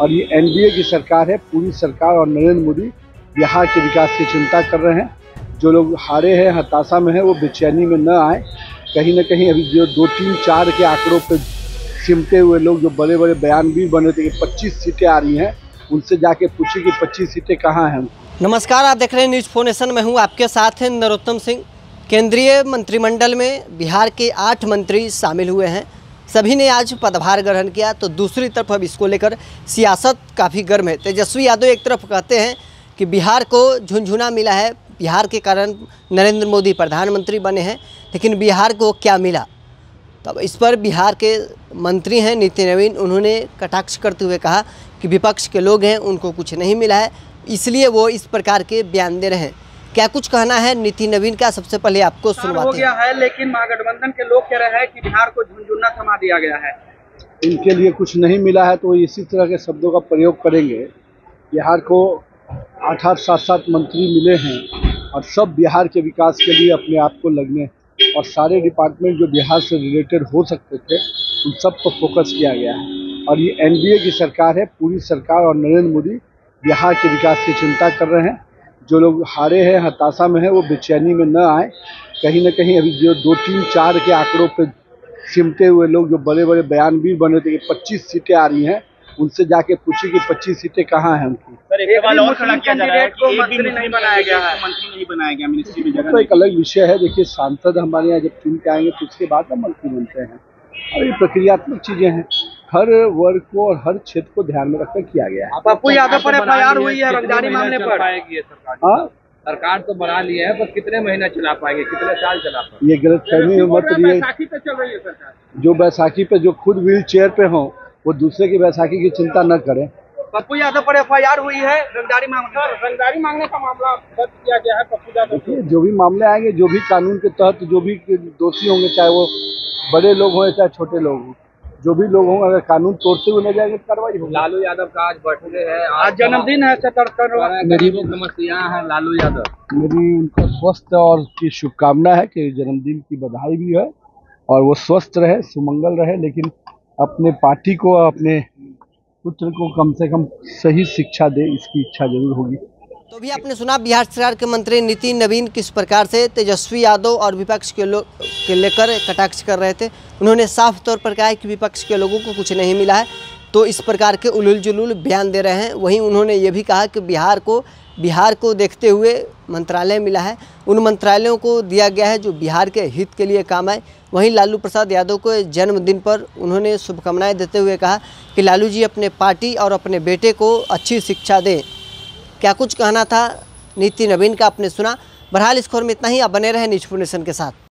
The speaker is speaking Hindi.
और ये एनडीए की सरकार है, पूरी सरकार और नरेंद्र मोदी बिहार के विकास की चिंता कर रहे हैं। जो लोग हारे हैं, हताशा में हैं, वो बेचैनी में न आए। कहीं ना कहीं अभी जो 2, 3, 4 के आंकड़ों पे सिमटे हुए लोग जो बड़े बड़े बयानवीर बने थे कि 25 सीटें आ रही हैं, उनसे जाके पूछिए कि 25 सीटें कहाँ हैं। नमस्कार, आप देख रहे हैं न्यूज़ फोर नेशन। मैं हूँ आपके साथ हैं नरोत्तम सिंह। केंद्रीय मंत्रिमंडल में बिहार के 8 मंत्री शामिल हुए हैं। सभी ने आज पदभार ग्रहण किया। तो दूसरी तरफ अब इसको लेकर सियासत काफ़ी गर्म है। तेजस्वी यादव एक तरफ कहते हैं कि बिहार को झुनझुना मिला है, बिहार के कारण नरेंद्र मोदी प्रधानमंत्री बने हैं, लेकिन बिहार को क्या मिला? तब इस पर बिहार के मंत्री हैं नितिन नवीन, उन्होंने कटाक्ष करते हुए कहा कि विपक्ष के लोग हैं, उनको कुछ नहीं मिला है, इसलिए वो इस प्रकार के बयान दे रहे हैं। क्या कुछ कहना है नितिन नवीन का, सबसे पहले आपको सुनवाते हो गया है, लेकिन महागठबंधन के लोग कह रहे हैं कि बिहार को झुनझुना थमा दिया गया है। इनके लिए कुछ नहीं मिला है तो इसी तरह के शब्दों का प्रयोग करेंगे। बिहार को 8-8, 7-7 मंत्री मिले हैं और सब बिहार के विकास के लिए अपने आप को लगने और सारे डिपार्टमेंट जो बिहार से रिलेटेड हो सकते थे उन सब पर फोकस किया गया है। और ये एनडीए की सरकार है, पूरी सरकार और नरेंद्र मोदी बिहार के विकास की चिंता कर रहे हैं। जो लोग हारे हैं, हताशा में हैं, वो बेचैनी में न आए। कहीं ना कहीं अभी जो 2, 3, 4 के आंकड़ों पे सिमटे हुए लोग जो बड़े बड़े बयानवीर बने थे कि 25 सीटें आ रही हैं, उनसे जाके पूछिए कि 25 सीटें कहाँ हैं उनकी। एक सवाल और खड़ा किया जा रहा है कि मंत्री नहीं बनाया गया है, मंत्री नहीं बनाया गया, मिनिस्ट्री में जगह तो एक अलग विषय है। देखिए, सांसद हमारे यहाँ जब चुन के आएंगे तो उसके बाद हम मंत्री बनते हैं और ये प्रक्रियात्मक चीजें हैं। हर वर्ग को और हर क्षेत्र को ध्यान में रखकर किया गया है। पप्पू यादव पर एफआईआर हुई है रंगदारी मामले पर। हाँ, सरकार तो बना ली है, पर कितने महीना चला पाएंगे, कितने साल चला पाएंगे? ये गलतफहमी में मत रहिए। बैसाखी पे चल रही है सरकार। जो बैसाखी पे जो खुद व्हील चेयर पे हो वो दूसरे की बैसाखी की चिंता न करें। पप्पू यादव पर एफआईआर हुई है रंगदारी मामले। रंगदारी मांगने का मामला दर्ज किया गया है पप्पू यादव। देखिए, जो भी मामले आएंगे, जो भी कानून के तहत जो भी दोषी होंगे, चाहे वो बड़े लोग हों चाहे छोटे लोग हों, जो भी लोग होंगे, अगर कानून तोड़ते हुए न जाएंगे तो कार्रवाई होगी। लालू यादव का आज बर्थडे है, आज जन्मदिन है। 77 गरीबों की समस्या है लालू यादव। मेरी उनको स्वस्थ और की शुभकामना है कि जन्मदिन की बधाई भी है और वो स्वस्थ रहे, सुमंगल रहे, लेकिन अपने पार्टी को, अपने पुत्र को कम से कम सही शिक्षा दे, इसकी इच्छा जरूर होगी। तो भी आपने सुना बिहार सरकार के मंत्री नितिन नवीन किस प्रकार से तेजस्वी यादव और विपक्ष के लोग के लेकर कटाक्ष कर रहे थे। उन्होंने साफ तौर पर कहा है कि विपक्ष के लोगों को कुछ नहीं मिला है, तो इस प्रकार के उलूल जुलूल बयान दे रहे हैं। वहीं उन्होंने ये भी कहा कि बिहार को देखते हुए मंत्रालय मिला है, उन मंत्रालयों को दिया गया है जो बिहार के हित के लिए काम आए। वहीं लालू प्रसाद यादव को जन्मदिन पर उन्होंने शुभकामनाएं देते हुए कहा कि लालू जी अपने पार्टी और अपने बेटे को अच्छी शिक्षा दें। क्या कुछ कहना था नितिन नवीन का, आपने सुना। बहरहाल इस खबर में इतना ही। आप बने रहे न्यूज़ फोर नेशन के साथ।